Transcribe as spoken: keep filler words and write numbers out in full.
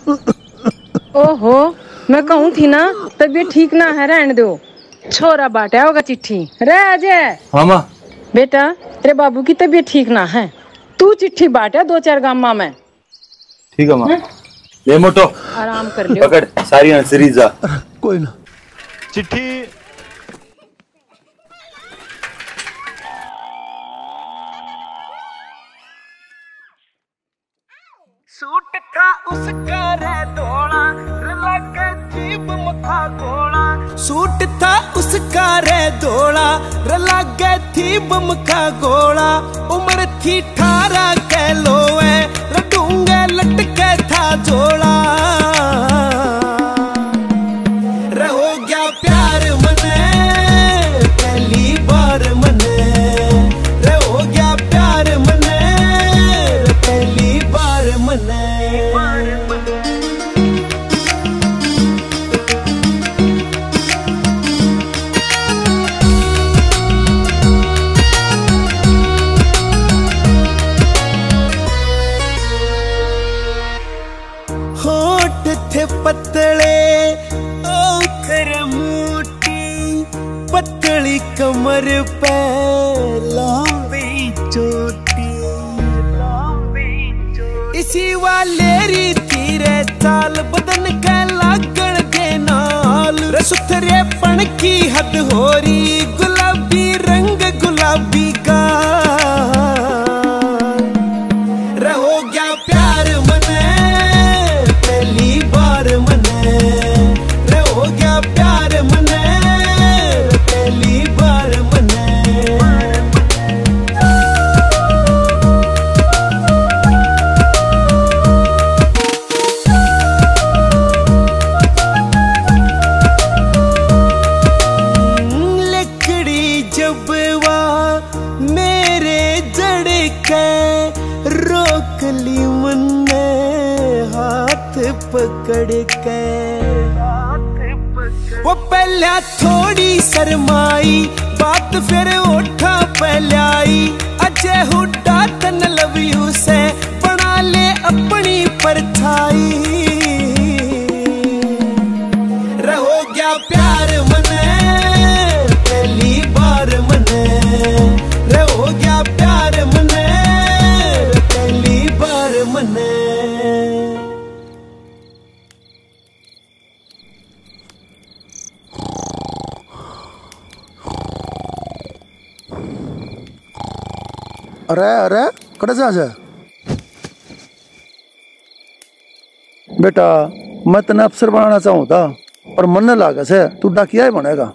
ओहो, मैं कहूँ थी ना तबीयत ठीक ना है, रहने दो। छोरा बांटा होगा चिट्ठी। रे अजय। हाँ माँ। बेटा तेरे बाबू की तबीयत ठीक ना है, तू चिट्ठी बांटा दो चार गामा में। ठीक है माँ। ले मोटो आराम कर लियो। पकड़ सारी आंसरी जा। कोई ना। चिट्ठी। सूट था उसका रे धोला, लगे जीभ मखा गोला। सूट था उसका रे धोला, लगे जीभ मखा गोला। उम्र थी ठारह किलो है, रडूंगे लटके था झोला। रे हो गया प्यार मने पहली बार मने, रे हो गया प्यार मने पहली बार मने। होठ थे पतले ओखर मोटी, पतली कमर पे लंबी चोटी। इसी वाले रीति रे चाल, बदन के लागण के नाल। रे सुथरे पन की हद होरी, गुलाबी रंग गुलाबी का। रे हो गया प्यार मने पहली बार मने, रे हो गया प्यार मने पहली बार मने। लकड़ी जब वा मेरे जड़ के, रोक ली मन्ने हाथ पकड़ के। वो पहला थोड़ी शर्माई, बात फिर उठा पहलाई। अजय हुड्डा तन लव यू से बना ले अपनी परछाई। रे हो गया प्यार मने पहली बार मने, रे हो गया प्यार मने पहली बार मने। अरे अरे कड़े से आजा बेटा, मैं तने अफसर बनाना चाहूँ था और मन लागे से तू डाकिया ही बनेगा।